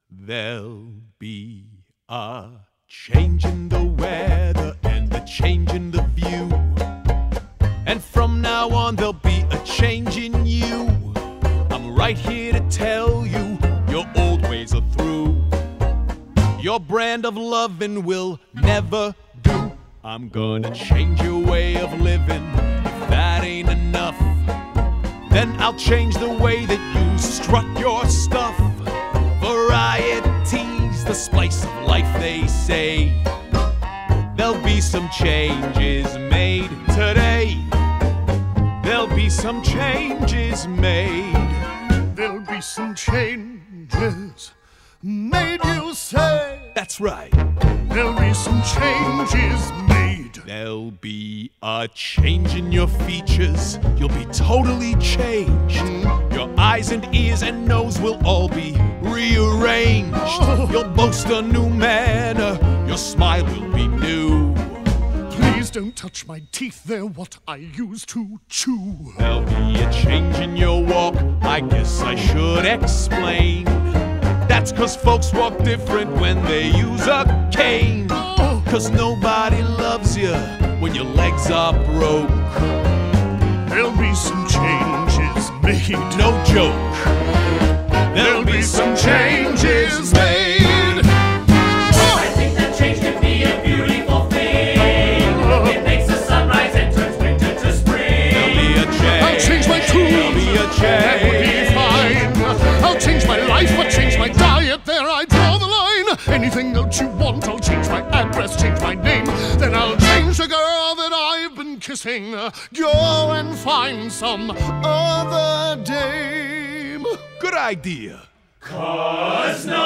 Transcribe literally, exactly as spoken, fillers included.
There'll be a change in the weather and a change in the view. And from now on there'll be a change in you. I'm right here to tell you your old ways are through. Your brand of loving will never do. I'm gonna change your way of living. If that ain't enough, then I'll change the way that you strut your stuff. Variety's the spice of life, they say. There'll be some changes made today. There'll be some changes made. There'll be some changes made, you say? That's right. There'll be some changes made. There'll be a change in your features. You'll be totally changed. Mm. Your eyes and ears and nose will all be rearranged. Oh. You'll boast a new manner. Your smile will be new. Please don't touch my teeth, they're what I used to chew. There'll be a change in your walk, I guess I should explain. That's 'cause folks walk different when they use a cane. Oh. 'Cause nobody loves you when your legs are broke. There'll be some changes made. No joke. There'll, There'll be, be some changes made. I think that change can be a beautiful thing. It makes the sunrise and turns winter to spring. There'll be a change. I'll change my tune. There'll be a change. That would be fine. I'll change my life, but change my diet. There I draw the line. Anything else you want, I'll change my address, change my name. Then I'll change the girl that I've been kissing. Go and find some other dame. Good idea. 'Cause now